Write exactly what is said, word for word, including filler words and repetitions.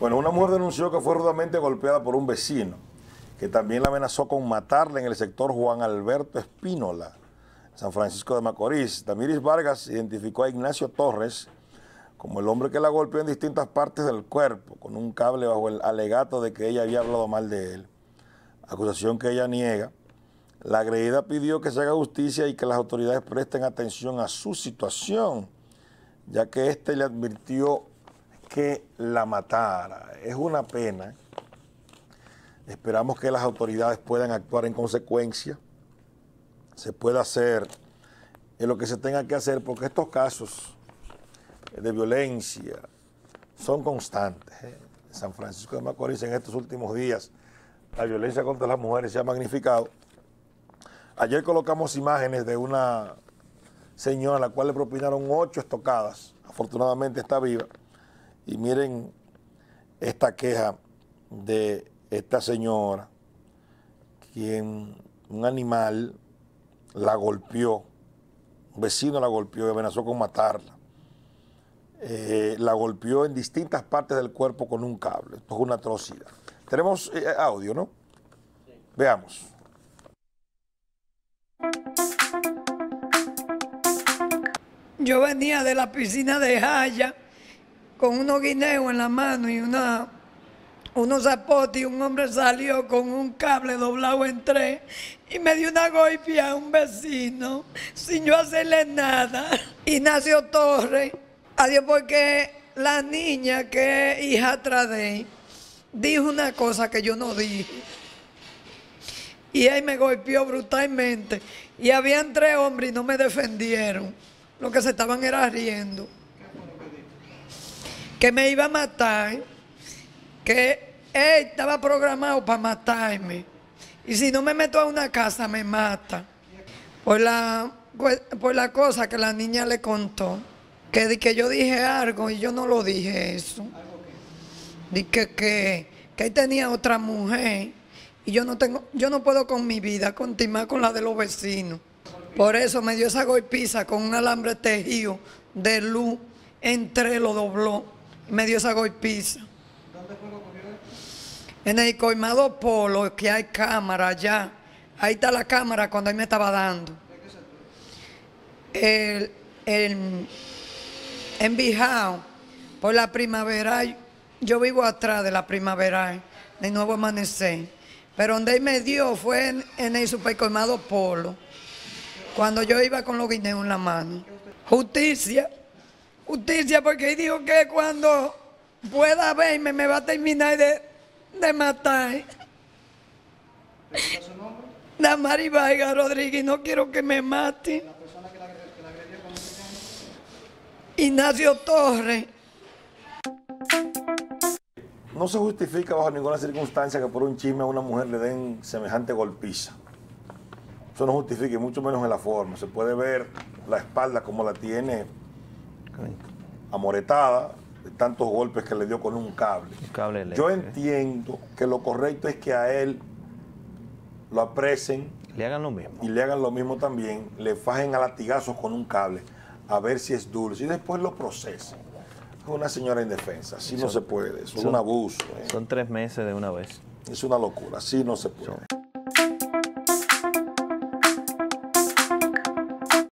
Bueno, una mujer denunció que fue rudamente golpeada por un vecino, que también la amenazó con matarla en el sector Juan Alberto Espínola, San Francisco de Macorís. Damiris Vargas identificó a Ignacio Torres como el hombre que la golpeó en distintas partes del cuerpo, con un cable bajo el alegato de que ella había hablado mal de él. Acusación que ella niega. La agredida pidió que se haga justicia y que las autoridades presten atención a su situación, ya que éste le advirtió que la matara. Es una pena. Esperamos que las autoridades puedan actuar en consecuencia, se pueda hacer en lo que se tenga que hacer, porque estos casos de violencia son constantes. ¿eh? En San Francisco de Macorís en estos últimos días la violencia contra las mujeres se ha magnificado. Ayer colocamos imágenes de una señora a la cual le propinaron ocho estocadas, afortunadamente está viva, y miren esta queja de esta señora, quien un animal la golpeó, un vecino la golpeó y amenazó con matarla. Eh, la golpeó en distintas partes del cuerpo con un cable. Esto es una atrocidad. Tenemos eh, audio, ¿no? Sí. Veamos. Yo venía de la piscina de Jaya con unos guineos en la mano y una, unos zapotes, y un hombre salió con un cable doblado en tres y me dio una golpeada a un vecino sin yo hacerle nada. Ignacio Torres, adiós, porque la niña que es hija de dijo una cosa que yo no dije. Y él me golpeó brutalmente. Y habían tres hombres y no me defendieron. Lo que se estaban era riendo. Que me iba a matar. Que él estaba programado para matarme. Y si no me meto a una casa, me mata. Por la, por la cosa que la niña le contó. Que, que yo dije algo y yo no lo dije eso. Dije que, que él tenía otra mujer. Y yo no tengo, yo no puedo con mi vida continuar con la de los vecinos. Por eso me dio esa golpiza con un alambre tejido de luz, entré, lo dobló, y me dio esa golpiza. ¿Dónde fue lo cogió? En el colmado Polo, que hay cámara allá. Ahí está la cámara cuando él me estaba dando. ¿De qué sector? El, el, en Bijao, por la Primavera. Yo vivo atrás de la Primavera, de Nuevo Amanecer. Pero donde él me dio fue en, en el supercolmado Polo, cuando yo iba con los guineos en la mano. Justicia, justicia, porque él dijo que cuando pueda verme me va a terminar de, de matar. ¿Qué es su nombre? Damaris Vargas Rodríguez, no quiero que me mate. ¿La persona que la, que la agredió cómo se llama? Ignacio Torres. No se justifica bajo ninguna circunstancia que por un chisme a una mujer le den semejante golpiza. Eso no justifica, y mucho menos en la forma. Se puede ver la espalda como la tiene amoretada de tantos golpes que le dio con un cable. Un cable Yo entiendo que lo correcto es que a él lo apresen, le hagan lo mismo. Y le hagan lo mismo también, le fajen a latigazos con un cable, a ver si es dulce, y después lo procesen. Es una señora indefensa, así no se puede, eso es un abuso. ¿eh? Son tres meses de una vez. Es una locura, así no se puede. Son.